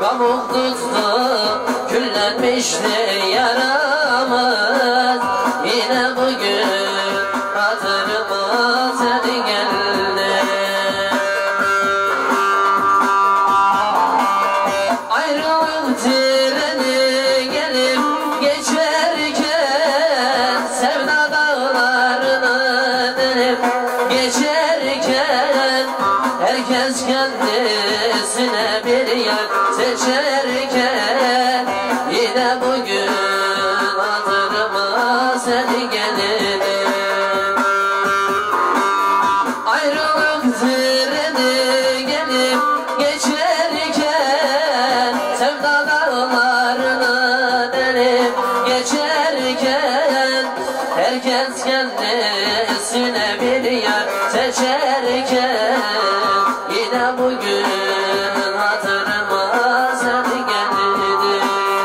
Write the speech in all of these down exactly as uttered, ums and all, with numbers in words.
kabuk tuttu, küllenmişti yaramız. Yine bugün hatırıma sen geldin. Ayrılık treni gelip geçerken, sevda dağlarını delip geçerken, herkes kendisine bir yer seçerken, yine bugün hatırıma sen geldin. Ayrılık treni gelip geçerken, sevda dağlarını delip geçerken, herkes kendisine bir yer seçerken, yine bugün hatırıma sen geldin.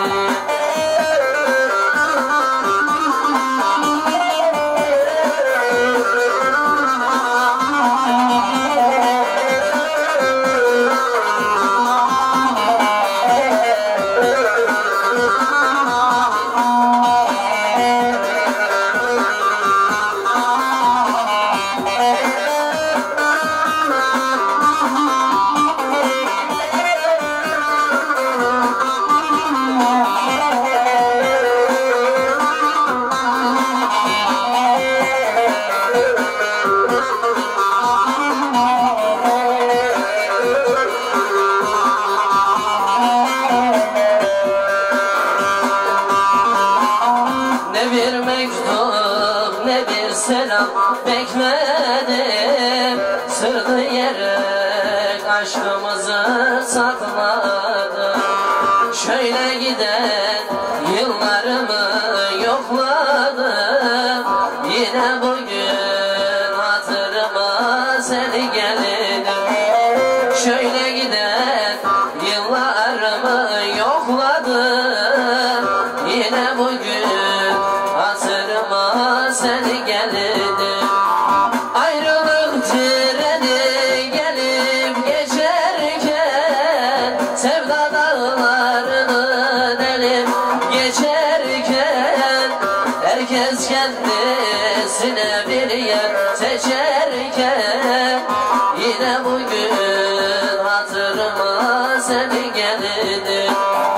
Ne bir mektup ne bir selam bekledim, sırlı yere aşkımızı sakladım. Şöyle giden yıllarımı yokladım, yine bugün hatırıma sen geldin. Şöyle giden yıllarımı yokladım, yine bugün hatırıma sen geldin. Ayrılık treni gelip geçerken, sevda dağlarını delip geçerken, herkes kendisine bir yer seçerken, yine bugün hatırıma sen geldin.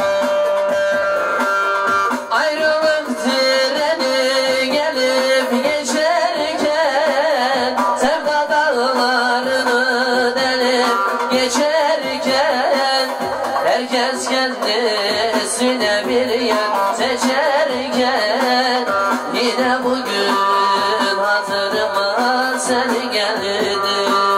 Ayrılık treni gelip geçerken, sevda dağlarını delip geçerken, herkes kendisine bir yer seçerken, yine bugün hatırıma sen geldin.